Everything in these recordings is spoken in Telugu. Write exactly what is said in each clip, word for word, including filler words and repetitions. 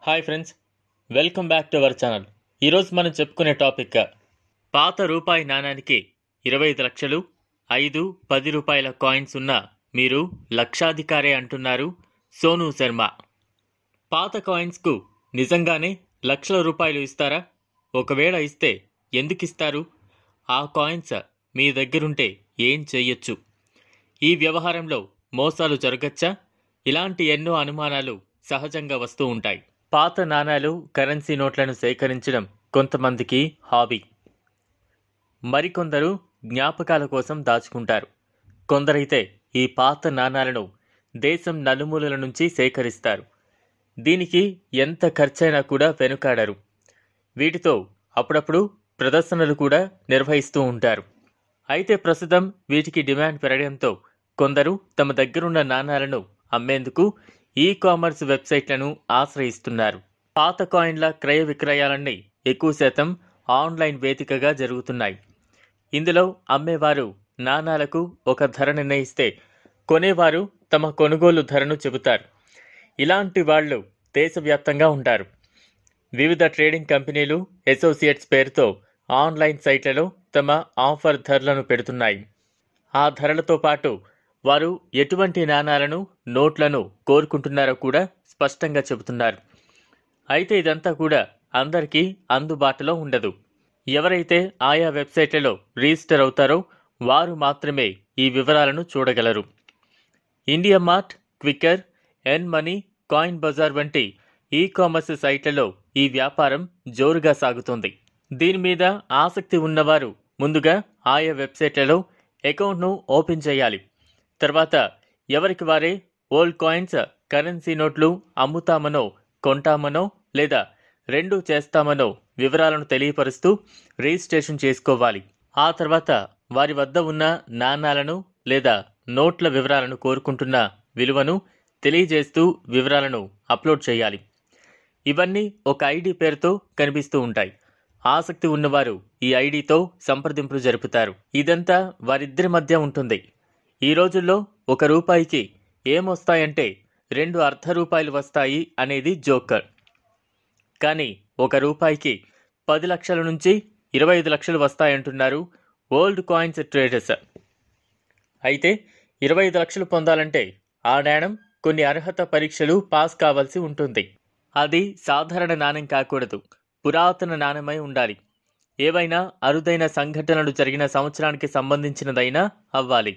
Hi friends, welcome back to our channel. ఈరోజు మనం చెప్పుకునే టాపిక్ పాత రూపాయి నాణానికి ఇరవై ఐదు లక్షలు ఐదు పది రూపాయల కాయిన్స్ ఉన్న మీరు లక్షాధికారే అంటున్నారు సోనూ శర్మ. పాత కాయిన్స్కు నిజంగానే లక్షల రూపాయలు ఇస్తారా? ఒకవేళ ఇస్తే ఎందుకు ఇస్తారు? ఆ కాయిన్స్ మీ దగ్గరుంటే ఏం చెయ్యొచ్చు? ఈ వ్యవహారంలో మోసాలు జరగచ్చా? ఇలాంటి ఎన్నో అనుమానాలు సహజంగా వస్తూ ఉంటాయి. పాత నాణాలు, కరెన్సీ నోట్లను సేకరించడం కొంతమందికి హాబీ. మరికొందరు జ్ఞాపకాల కోసం దాచుకుంటారు. కొందరైతే ఈ పాత నాణాలను దేశం నలుమూలల నుంచి సేకరిస్తారు. దీనికి ఎంత ఖర్చైనా కూడా వెనుకాడరు. వీటితో అప్పుడప్పుడు ప్రదర్శనలు కూడా నిర్వహిస్తూ ఉంటారు. అయితే ప్రస్తుతం వీటికి డిమాండ్ పెరగడంతో కొందరు తమ దగ్గరున్న నాణాలను అమ్మేందుకు ఈ కామర్స్ వెబ్సైట్లను ఆశ్రయిస్తున్నారు. పాత కాయిన్ల క్రయ విక్రయాలన్నీ ఎక్కువ శాతం ఆన్లైన్ వేదికగా జరుగుతున్నాయి. ఇందులో అమ్మేవారు నాణాలకు ఒక ధర నిర్ణయిస్తే కొనేవారు తమ కొనుగోలు ధరను చెబుతారు. ఇలాంటి వాళ్ళు దేశవ్యాప్తంగా ఉంటారు. వివిధ ట్రేడింగ్ కంపెనీలు, అసోసియేట్స్ పేరుతో ఆన్లైన్ సైట్లలో తమ ఆఫర్ ధరలను పెడుతున్నాయి. ఆ ధరలతో పాటు వారు ఎటువంటి నాణాలను, నోట్లను కోరుకుంటున్నారో కూడా స్పష్టంగా చెబుతున్నారు. అయితే ఇదంతా కూడా అందరికీ అందుబాటులో ఉండదు. ఎవరైతే ఆయా వెబ్సైట్లలో రిజిస్టర్ అవుతారో వారు మాత్రమే ఈ వివరాలను చూడగలరు. India mart, Quikr, N money, coin bazaar వంటి ఈ కామర్స్ సైట్లలో ఈ వ్యాపారం జోరుగా సాగుతుంది. దీని మీద ఆసక్తి ఉన్నవారు ముందుగా ఆయా వెబ్సైట్లలో అకౌంట్ను ఓపెన్ చేయాలి. తర్వాత ఎవరికి వారే ఓల్డ్ కాయిన్స్, కరెన్సీ నోట్లు అమ్ముతామనో, కొంటామనో లేదా రెండూ చేస్తామనో వివరాలను తెలియపరుస్తూ రిజిస్ట్రేషన్ చేసుకోవాలి. ఆ తర్వాత వారి వద్ద ఉన్న నాణాలను లేదా నోట్ల వివరాలను, కోరుకుంటున్న విలువను తెలియజేస్తూ వివరాలను అప్లోడ్ చేయాలి. ఇవన్నీ ఒక ఐడి పేరుతో కనిపిస్తూ ఉంటాయి. ఆసక్తి ఉన్నవారు ఈ ఐడితో సంప్రదింపులు జరుపుతారు. ఇదంతా వారిద్దరి మధ్య ఉంటుంది. ఈ రోజుల్లో ఒక రూపాయికి ఏమొస్తాయంటే రెండు అర్ధ రూపాయలు వస్తాయి అనేది జోకర్. కానీ ఒక రూపాయికి పది లక్షల నుంచి ఇరవై ఐదు లక్షలు వస్తాయంటున్నారు ఓల్డ్ కాయిన్స్ ట్రేడర్స్. అయితే ఇరవై ఐదు లక్షలు పొందాలంటే ఆ నాణం కొన్ని అర్హత పరీక్షలు పాస్ కావాల్సి ఉంటుంది. అది సాధారణ నాణం కాకూడదు, పురాతన నాణమై ఉండాలి. ఏవైనా అరుదైన సంఘటనలు జరిగిన సంవత్సరానికి సంబంధించినదైనా అవ్వాలి.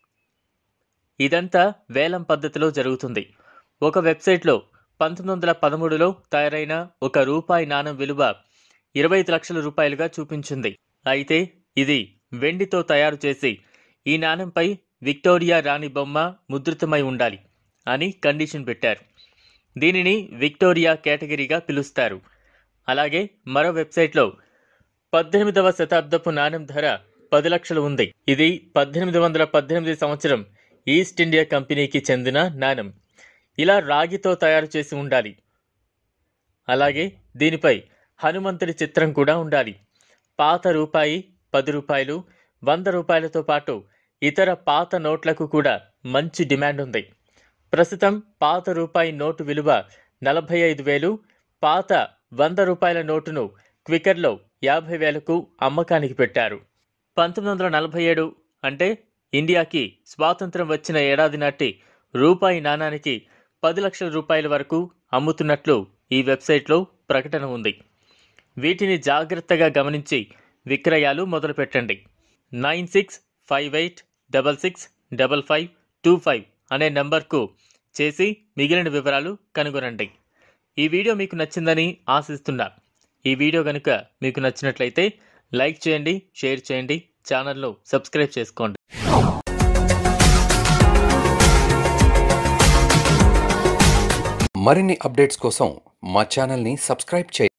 ఇదంతా వేలం పద్ధతిలో జరుగుతుంది. ఒక వెబ్సైట్లో పంతొమ్మిది వందల పదమూడులో తయారైన ఒక రూపాయి నాణం విలువ ఇరవై ఐదు లక్షల రూపాయలుగా చూపించింది. అయితే ఇది వెండితో తయారు చేసి ఈ నాణంపై విక్టోరియా రాణి బొమ్మ ముద్రితమై ఉండాలి అని కండిషన్ పెట్టారు. దీనిని విక్టోరియా కేటగిరీగా పిలుస్తారు. అలాగే మరో వెబ్సైట్లో పద్దెనిమిదవ శతాబ్దపు నాణం ధర పది లక్షలు ఉంది. ఇది పద్దెనిమిది వందల పద్దెనిమిది సంవత్సరం ఈస్ట్ ఇండియా కంపెనీకి చెందిన నాణం. ఇలా రాగితో తయారు చేసి ఉండాలి. అలాగే దీనిపై హనుమంతుడి చిత్రం కూడా ఉండాలి. పాత రూపాయి, పది రూపాయలు, వంద రూపాయలతో పాటు ఇతర పాత నోట్లకు కూడా మంచి డిమాండ్ ఉంది. ప్రస్తుతం పాత రూపాయి నోటు విలువ నలభై ఐదు వేలు, పాత వంద రూపాయల నోటును క్విక్కర్లో యాభై వేలకు అమ్మకానికి పెట్టారు. పంతొమ్మిది వందల నలభై ఏడు అంటే ఇండియాకి స్వాతంత్రం వచ్చిన ఏడాది నాటి రూపాయి నాణానికి పది లక్షల రూపాయల వరకు అమ్ముతున్నట్లు ఈ వెబ్సైట్లో ప్రకటన ఉంది. వీటిని జాగ్రత్తగా గమనించి విక్రయాలు మొదలుపెట్టండి. Nine six five eight double six double five two five అనే నంబర్కు చేసి మిగిలిన వివరాలు కనుగొనండి. ఈ వీడియో మీకు నచ్చిందని ఆశిస్తున్నా. ఈ వీడియో కనుక మీకు నచ్చినట్లయితే లైక్ చేయండి, షేర్ చేయండి, ఛానల్ను సబ్స్క్రైబ్ చేసుకోండి. మరిన్ని అప్డేట్స్ కోసం మా ఛానల్ని సబ్స్క్రైబ్ చేయండి.